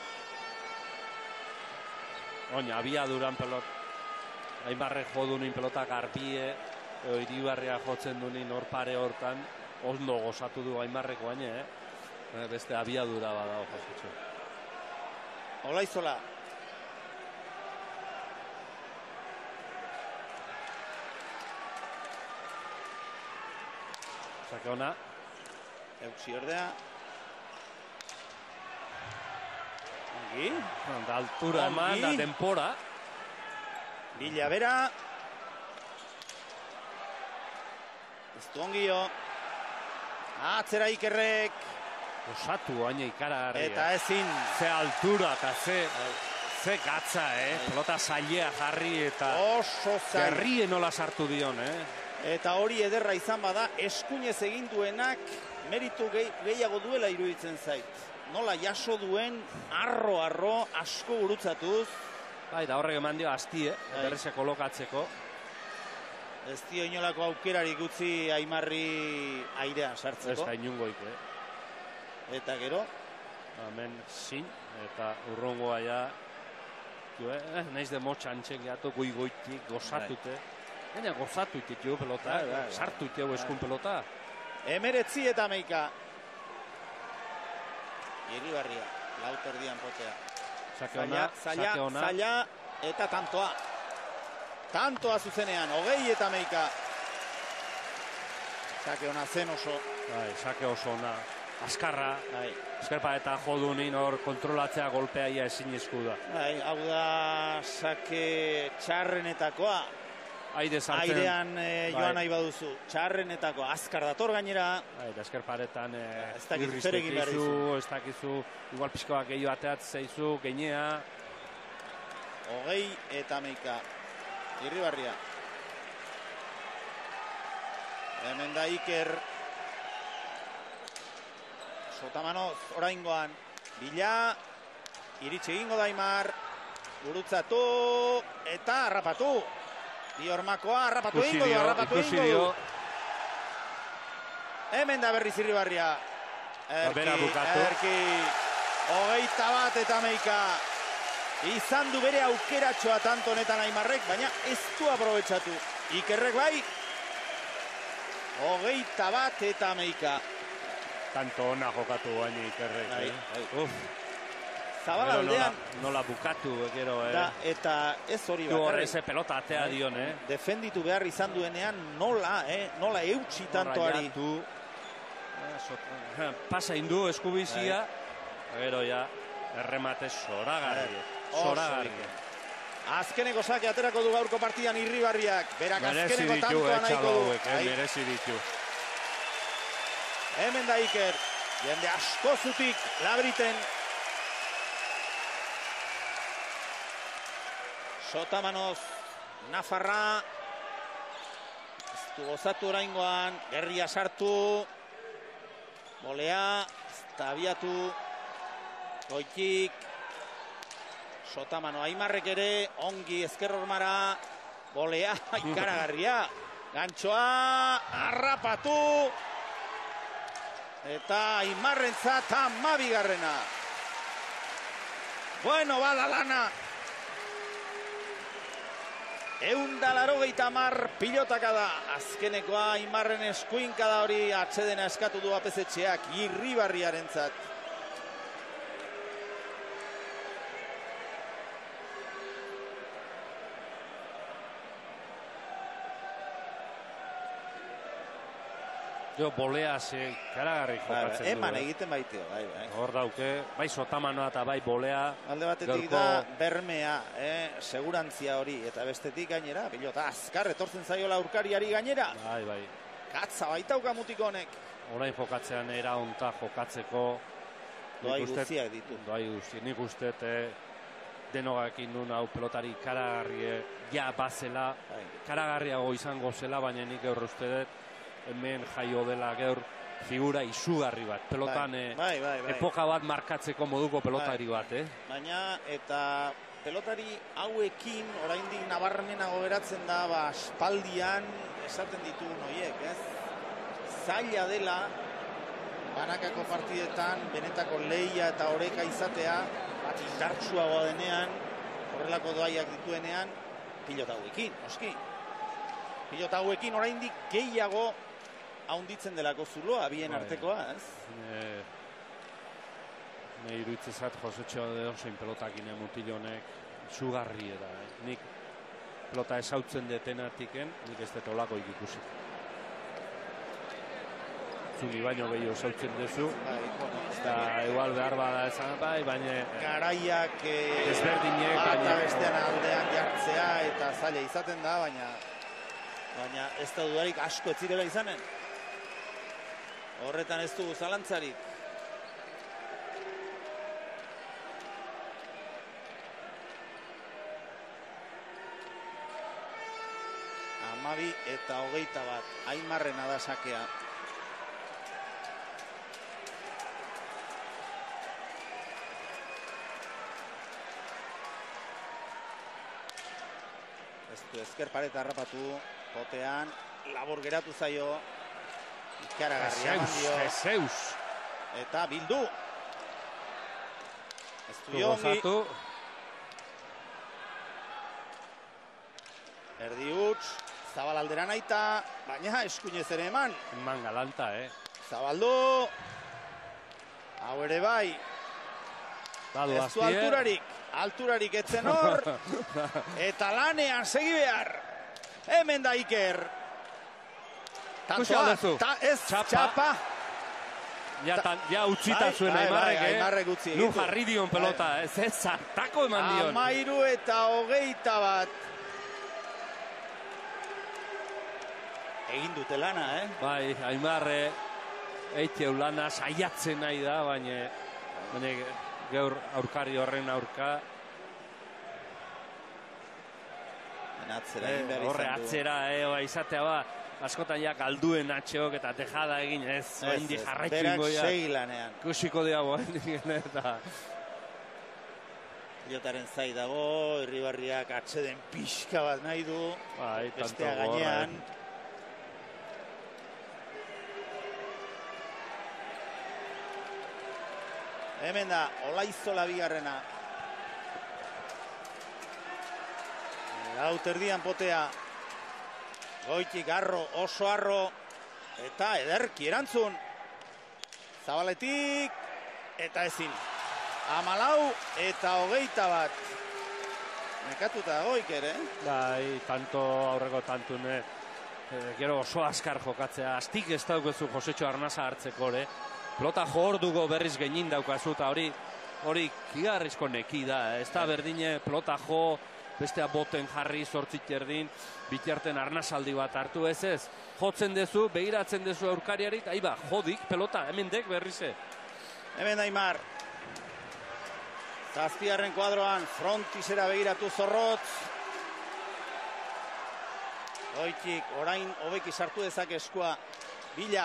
Oin, abiaduran pelot, Aimarrek jodunin pelotak arbie, Iribarria jotzen dunin hor pare hortan, ondo gozatu du Aimarrek baina, beste abiadura bada josutxo. Olaizola. Sake ona. Euxi ordea. Da altura eman, da denpora. Bila bera. Ez du ongio. Atzera Ikerrek. Osatu baina ikaragarria. Eta ezin. Ze altura eta ze gatza, Pelota zailea jarri eta... Oso zail. Gerrien nola sartu dion, Eta hori ederra izan bada, eskuinez egin duenak meritu gehiago duela iruditzen zait. Nola jaso duen, arro, asko gurutzatuz. Bai, da horrek eman dio asti, berreze kolokatzeko. Ez dio inolako aukerarik utzi Aimarri airean sartzeko. Ez da inungoik, Eta gero? Hemen zin, eta urrongoa ja... Naiz de motxantxek jatu goitik, gozatute. Gaina gozatutik jo pelota, sartutik jo eskun pelota. 19 eta 11. Iribarria, lauterdian potea. Sake ona. Zaila eta tantoa. Tantoa zuzenean, 20 eta 11. Sake ona zen oso. Bai, sake oso ona. Azkarra. Bai. Eskerpa eta jodunin hor kontrolatzea golpea ia ezin esku da. Bai, hau da sake txarrenetakoa. Airean joan nahi baduzu. Txarrenetako azkar dator gainera. Eta eskerparetan irristekizu, ez dakizu, igual pixkoak gehiago ateatzen zaizu, geinea. 20 eta 11. Irribarria. Hemen da Iker. Sotamanoz, oraingoan. Bila. Iritsi egingo da Aimar. Gurutzatu. Eta harrapatu. Biormakoa, harrapatu egingo du. Hemen da berriz Irribarria. Erki. 21 eta 11. Izan du bere aukeratxoa tanto honetan Aimarrek, baina ez du aprobetxatu. Ikerrek bai. 21 eta 11. Tanto ona jokatu baina Ikerrek. Zabalaldean. Nola bukatu, gero, Eta ez hori bakarrik. Du horreze pelota atea dion, Defenditu behar izan duenean nola eutxi tantoari. Pasa indu eskubizia, gero ja, erremate zoragarri. Azkeneko sake aterako du gaurko partidan Irribarriak. Berak azkeneko tantoa nahiko du. Merezi ditu. Hemen da Iker. Jende asko zutik Labriten. Sotamanoz, Nafarra. Ez du gozatu oraingoan. Gerria sartu. Bolea. Tabiatu. Goitik. Sotamano Aimarrek ere. Ongi ezker hormara. Bolea. Ikaragarria. Gantxoa. Arrapatu. Eta Aimarrentzat 12. Bueno, bada lana. 180 pilotaka da. Azkenekoa Aimarren eskuinka da hori atsedena eskatu du apezetxeak Irribarriarentzat. Bolea karagarri jokatzen du. Eman egiten baitio. Hor dauke, bai Sotamanoa eta bai Bolea. Alde batetik da bermea, segurantzia hori. Eta bestetik gainera, pilota azkar etortzen zaiola aurkariari gainera. Bai. Katza baitauka mutiko honek. Orain jokatzean era honta jokatzeko. Doai guztiak ditu. Doai guztiak. Nik uste denogakin nun hau pelotari karagarri ja bazela. Karagarriago izango zela, baina nik gaur uste dut. Hemen jaio dela gaur figura izugarri bat. Pelotan epoka bat markatzeko moduko pelotari bat. Baina eta pelotari hauekin oraindik nabarmenago geratzen da aspaldian esaten ditu noiek, zaila dela banakako partidetan benetako lehia eta oreka izatea bat indartsuagoa denean, horrelako doaiak dituenean pilota hauekin, oski. Pilota hauekin oraindik gehiago haunditzen delako zuloa, bien artekoa, Ne iruditzezat Josetxo Deosein pelotakin mutilonek izugarri da. Nik pelota esautzen detenatiken, nik ez dut olako ikusi. Zuni baino gehiago esautzen dezu. Eta igual behar bada esan, baina garaiak desberdinek, bata bestean aldean jartzea eta zaila izaten da, baina ez da dudarik asko ez zirela izanen. Horretan ez dugu zalantzarik. Amabi eta 21. Aimarrena da sakea. Ez du ezker pareta harrapatu. Potean, labor geratu zaio. Ikaragarria mandio. Zeus. Eta bildu. Ez du jongi. Erdi huts. Zabalalderan aita. Baina eskuinez ere eman. Eman galanta, Zabaldu. Hau ere bai. Ez du alturarik. Alturarik etzen hor. Eta lanean segi behar. Hemen da Iker. Tantoa, ez txapa. Ja utzita zuen Aimarrek, utzi. Nu jarri dion pelota, ez zartako eman dion. 13 eta 21. Egin dute lana, Bai, Aimarre eiteu lana saiatzen nahi da, baina gaur aurkari horren aurka. Horre atzera, izatea askotan jak alduen atxeok eta tejada egin ez. Endi jarraitu ingoia. Berak seilanean. Kusiko diago, eta... Pilotaren zai dago, Irribarriak atseden pixka bat nahi du. Bestea gainean. Hemen da, Olaizola bigarrena. Lauterdian Potea. Goitik arro, oso arro. Eta ederki erantzun. Zabaletik. Eta ezin. 14 eta 21. Nekatuta dago Iker, Bai, tanto aurreko tantune. Gero oso askar jokatzea. Astik ez daukezu Josetxo Arnasa hartzeko, Pelota jordugo berriz genin daukazu, eta hori kigarrizko neki da. Ez da berdine pelota jo, bestea boten jarri, zortzit erdin, bitarten arnasaldi bat hartu ez. Jotzen dezu, begiratzen dezu aurkariari, eta iba, jodik, pelota, hemen dek berrize. Hemen da Aimar. Zazpiarren kuadroan, frontisera begiratu Zorrotz. Goitik, orain hobeki sartu dezak eskua Bila.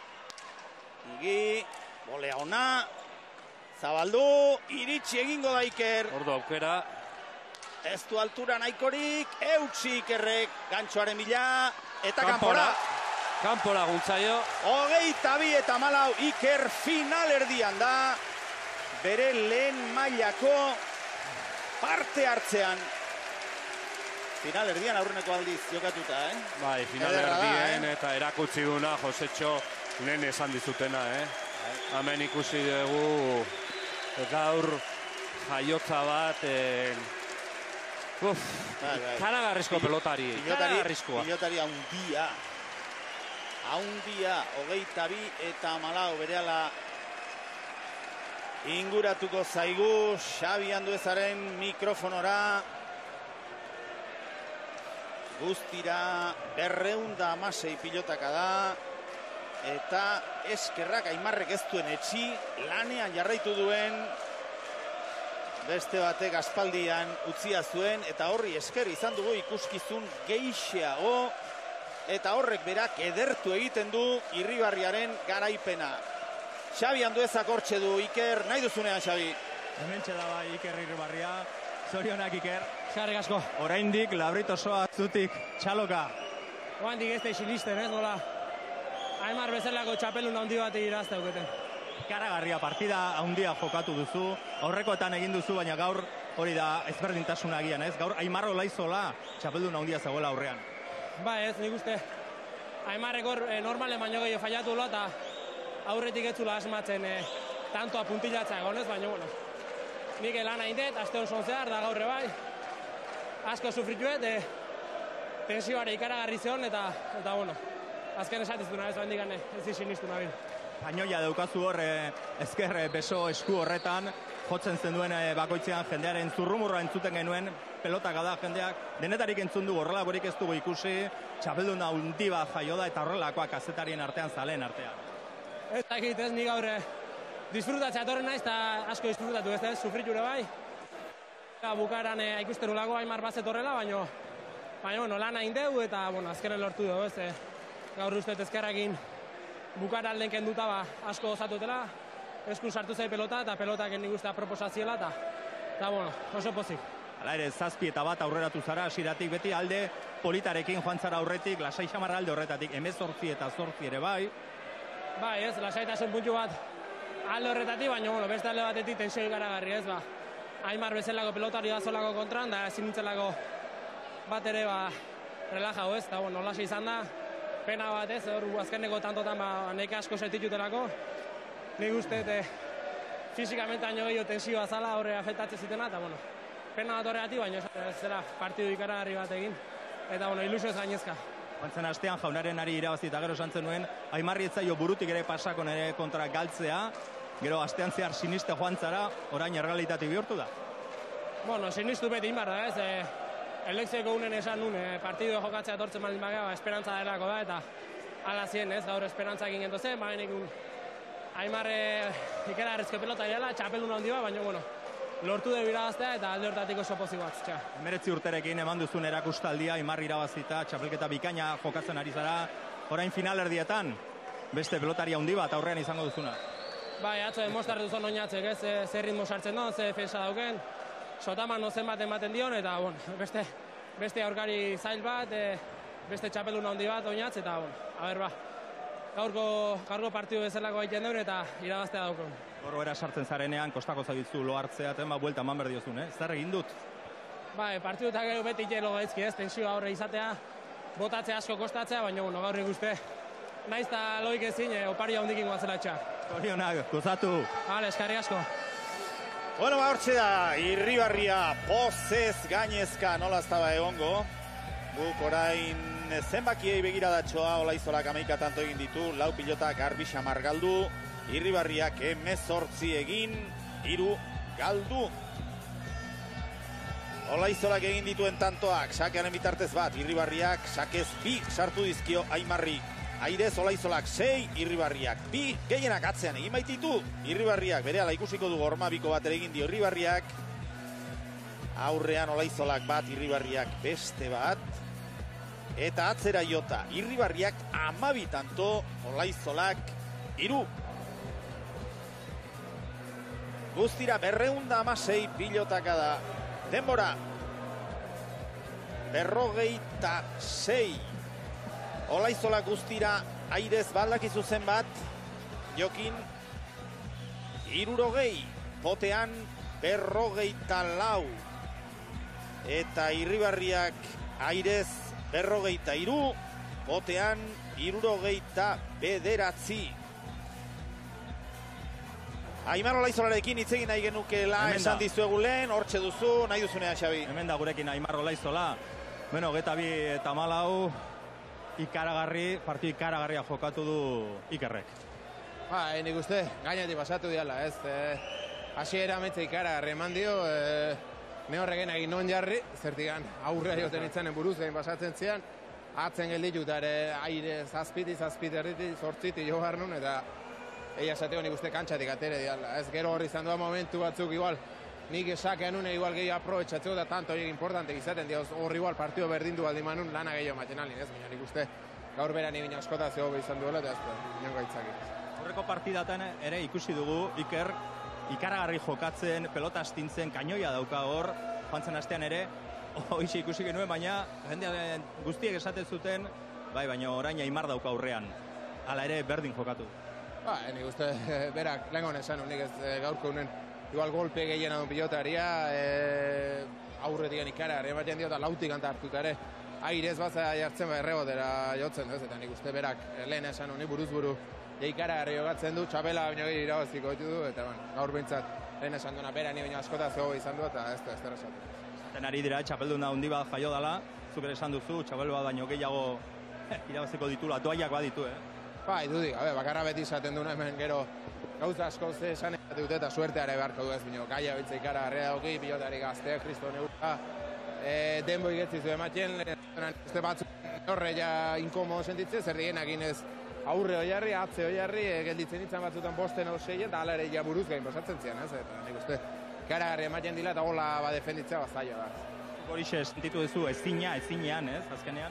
Igi, bolea ona. Zabaldu, iritsi egingo da Iker. Ordu aukera. Ez du altura nahikorik, eutsi Ikerrek, gantxoaren bila, eta kanpora. Kanpora guntzaio. 22 eta 14 Iker final erdian da. Bere lehen mailako parte hartzean. Final erdian aurreneko aldiz jokatuta, Bai, final erdien eta erakutsi duna Josetxo lehen esan dizutena, Hemen ikusi dugu gaur jaiotza bat, karagarrizko pelotari, karagarrizkoa. Pilotari haundia. Haundia, 22 eta 14 berehala inguratuko zaigu Xabi Anduezaren mikrofonora. Guztira 216 pilotaka da. Eta eskerrak Aimarrek ez duen etxi, lanean jarraitu duen. Beste batek aspaldian utzia zuen, eta horri esker izan dugu ikuskizun geixeago. Eta horrek berak edertu egiten du Irribarriaren garaipena. Xabi Anduezak hortxe du, Iker, nahi duzunean, Xabi. Hementxe da bai Iker Irribarria. Zorionak Iker. Eskerrik asko. Oraindik labrit osoa zutik txaloka. Oraindik ez da isilisten, nola. Aimar bezalako txapelun handi bat irazte auketen. Karagarria partida handia jokatu duzu. Aurrekoetan egin duzu, baina gaur hori da ezberdintasuna agian, Gaur Aimar Olaizola txapeldun handia zegoela aurrean. Ba ez, nik uste. Aimarrek hor normalen baino gehiago faiatu dola, eta aurretik ez zula asmatzen tantoa puntilatzea egonez, baina bueno. Nik lan hain dut, aste hon zehar, da gaurre bai. Asko sufrituet, tensioare ikaragarri zeon, eta bueno. Azken esatiztuna ez bandikan ez izinistu nabil. Painoia daukazu hor ezker beso esku horretan, jotzen zen duen bakoitzean jendearen zurrumurra entzuten genuen, pelotaka da jendeak, denetarik entzun du horrela borik ez dugu ikusi, txapeldun handi bat jaio da eta horrelakoak kazetarien artean zaleen artean. Ez dakit ez, nik gaur disfrutatzea atorren naiz eta asko disfrutatu ez, sufriture bai. Bukaran ikusten ulago Aimar bazet horrela, baina bueno, lan hain deu eta azkenen lortu dugu ez. Gaur usteet ezkerrakin bukara alden kenduta asko osatutela, eskun sartu zai pelota eta pelotak nik uste aproposaziela eta bueno, oso pozik. Hala ere, 7 eta 1 aurreratu zara, hasieratik beti alde politarekin joan zara aurretik, lasai xamarra alde horretatik, 18 eta 8 ere bai. Bai ez, lasaitasun puntu bat alde horretatik, baina bueno, beste alde batetik tensio ikaragarri ez, Aimar bezalako pelotari da zolako kontran, da ezin nintzelako bat ere relajau ez, eta bueno, lasai izan da, pena bat ez, hor azkeneko tantotan neke asko setitutelako, nik uste fizikamente aino gehiago tensioa zala horre afektatzen zitena, eta bueno, pena bat horregatik, baina ez zera partidu ikaragarri bat egin, eta bueno, ilusio ez gainezka. Bantzen astean jaunaren ari irabazi eta gero santzen nuen, Aimarri etzaio burutik ere pasako nire kontra galtzea, gero astean zehar siniste joan zara, orain errealitate bihurtu da? Bueno, sinistu beti inbar da ez, elekzioko unen esan nun, partidu jokatzea etortzen baldin bagea, esperantza delako da, eta ala zien ez, gaur esperantza egin gento zen, baina ikun Aimarre ikaragarrizko pelota irela, txapeldun handi bat, baina bueno, lortu dugu irabaztea eta alde hortatik oso pozik bat. 19 urterekin eman duzun erakustaldia, Aimar irabazita, txapelketa bikaina jokatzen ari zara, orain final erdietan, beste pelotari handi bat aurrean izango duzuna. Bai, atzo demostarretu zon oinatzek, ez, ze ritmo sartzen duen, ze defensa dauken, sotaman no zenbat ematen dion, eta bueno, beste aurkari zail bat, beste txapeldun handi bat oinatz, eta bueno, a ber gaurko partidu bezalako gaiten duen, eta irabaztea daukon. Horro sartzen zarenean, kostako zaitzu lo hartzea, buelta eman behar diozun, zer egin dut? Bai, partidutak gero beti jelo gaizki ez, tensioa horre izatea, botatzea asko kostatzea, baina bueno, gaur ikuste, naiz eta loik ezin, oparia hondikin guatzela etxea. Zorionak, gozatu. Vale, eskerrik asko. Bueno, hortxe da, Irribarria pozez gainezka nola ez daba egongo. Guk orain zenbakiei begiradatxoa Olaizolak 11 tanto egin ditu, 4 pilota garbi xamar galdu, Irribarriak 18 egin, 3 galdu. Olaizolak egin dituen tantoak, sakearen bitartez bat, Irribarriak sakez 2 sartu dizkio Aimarri. Airez Olaizolak 6, Irribarriak 2, gehienak atzean egin baititu. Irribarriak berehala ikusiko du horma biko bat ere egin dio Irribarriak. Aurrean Olaizolak bat, Irribarriak beste bat. Eta atzera jota, Irribarriak 12 tanto, Olaizolak 3. Guztira 216 pilotaka da. Denbora 46. Olaizolak guztira Airez baldakizu zen bat, Jokin 60, potean 44. Eta Irribarriak Airez 43, potean 69. Aimar Olaizolarekin hitz egin nahi genukeela esan dizuegu lehen, hortxe duzu, nahi duzunea, Xabi. Hemen da gurekin Aimar Olaizola. Bueno, 22 ikaragarri, partidu ikaragarria jokatu du Ikerrek. Nik uste, gainetik pasatu diala, ez. Hasiera ametze ikaragarri eman dio, ne horregen egin non jarri, zertigan aurrea joten itzanen buruz gain pasatzen zian, atzen gelditu eta ere aire zazpiti erditi, zortziti jo behar nun, eta egia esateko nik uste kantxatik atere diala, ez. Gero horri izan doa momentu batzuk igual, nik esakean une igual gehiago aprobetxatzeko eta tanto horiek importante izaten dioz hor igual partido berdindu aldi manun lana gehiago maten alin, ez, nik uste gaur bera ni bina askota zego izan duela eta ez da, niongo aitzakit. Horreko partidatan ere ikusi dugu Iker ikaragarri jokatzen, pelota astintzen, kainoia dauka hor, joan zen astean ere, hoize ikusi genuen, baina jende guztiek esaten zuten, baina orain Aimar dauka aurrean, hala ere berdin jokatu. Nik uste berak lengon esan nik ez gaurko unen igual golpe gehiena duen pilotaria, aurretikan ikaragarri ematen dio eta lautik anta hartuta ere Airez baza jartzen errebotera jotzen duz, eta nik uste berak lehen esan honi buruz-buru ikaragarri jogatzen du, txapela baino gehi irabaziko ditu du, eta gaur behintzat lehen esan duena bera ni baino askota zego izan du, eta ez da esatu. Zaten ari dira, txapelduna hundi bat jaio dela, zuk ere esan duzu, txapel bat baino gehiago irabaziko ditula, toaiak baditu, Dudik, bakarra beti izaten duna hemen gero gauza asko ze esan dute eta suerteare beharko du ez, bino, gaia bitza ikaragarria dauki, pilotari gazteak, Kristo Neurra, denboi getzizu ematen, uste batzuk horre ja inkomodo sentitzen, zer dienak inez aurre oiarri, atze oiarri, gelditzen ditzen batzutan bosten edo seien, eta ala ere ja buruz gain pasatzen zian, ez? Eta nik uste, ikaragarri ematen dila eta gola defenditzea bazaila da. Horixe sentitu duzu ezinean, ez, azkenean?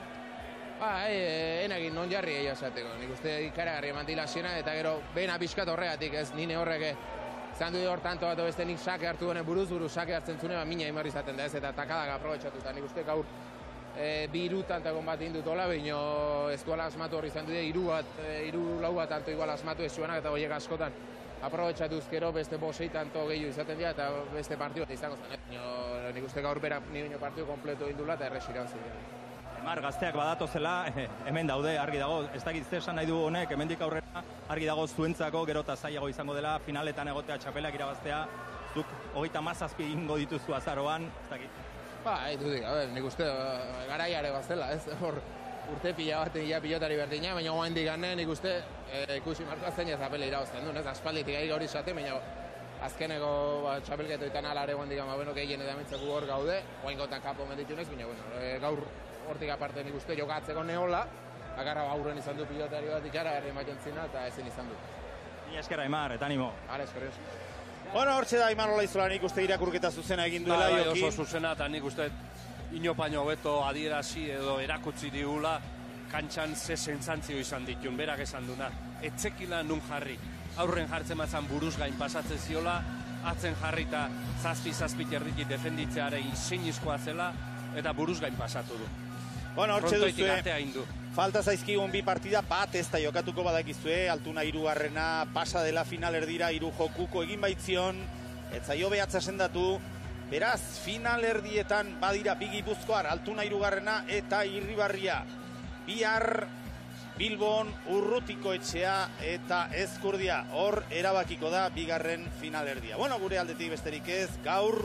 Enagin non jarri egia esateko, nik uste ikaragarri eman dila ziena, eta gero bena pixkat horregatik, ez, nine horreke zandu hor tanto bat beste nik sake hartu gane buruz-buru sake hartzen zune, mina Aimarri izaten da ez, eta takadak aprobetxatu, eta nik uste gaur bi iru tantakon bat indut hola, baina ez duela asmatu horri izan dute, iru lau bat tanto igual asmatu ez zuenak, eta horiek askotan aprobetxatuz gero beste bosei tanto gehiago izaten dira, eta beste partidu bat izango zen, nik uste gaur bera nire partidu kompleto indula eta erresiran ziren. Aimar, gazteak badatozela, hemen daude, argi dago, ez dakit zer esan nahi du honek, hemendik aurrera, argi dago zuentzako, gero eta zailago izango dela, finaletan egotea txapelak irabaztea, zuk 37 egingo dituzu azaroan, ez dakit. Dudik, nik uste, garaiare bazela, ez, hor urte pila baten ia pilotari berdina, baina goain digane, nik uste, ikusi marka zein ez apele irabazten du, ez, aspalditik ari gauri izate, baina azkeneko txapelketoetan alare goain digama, gehien edamitzaku hor gaude, goain gotan kapo menditunez, baina, gaur hortik aparte nik uste jokatzeko neola, agarra aurren izan du pilotari bat ikaragarri ematen zina eta ezin izan du. Ni esker Aimar, eta animo. Esker. Bueno, hortxe da Aimar Olaizola nik uste irakurketa zuzena egin duela Jokin. Oso zuzena eta nik uste inopaino beto adierazi edo erakutsi digula kantxan ze zentzantzio izan ditun, berak esan duna. Etzekila nun jarri, aurren jartzen mazan buruz gain pasatzen ziola, atzen jarri eta zazpi erditik defenditzeare izeinizkoa zela eta buruz gain pasatu du. Bueno, hortxe duzue, falta zaizkigun bi partida, bat ez da jokatuko badakizue, Altuna 3. pasa dela final erdira 3 jokuko egin baitzion, etzaio behatza sendatu, beraz, final erdietan badira bi Gipuzkoar, Altuna 3. eta Irribarria. Bihar Bilbon, Urrutiko Etxea eta Ezkurdia. Hor erabakiko da bigarren finalerdia. Bueno, gure aldetik besterik ez, gaur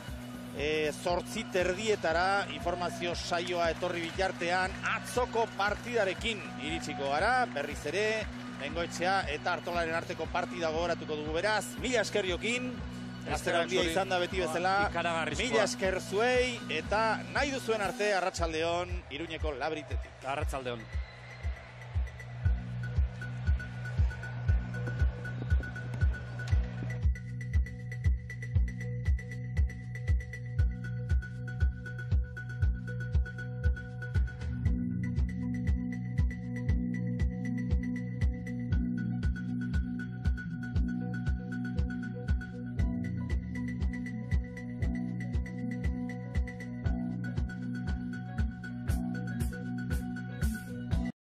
8:30 informazio saioa etorri bitartean atzoko partidarekin iritsiko gara, berriz ere, Bengoetxea eta Artolaren arteko partida gogoratuko dugu beraz. Mila esker Jokin, gazteraldia izan da beti bezala. Mila esker zuei eta nahi duzuen arte arratsaldeon Iruñeko Labritetik. Arratsaldeon.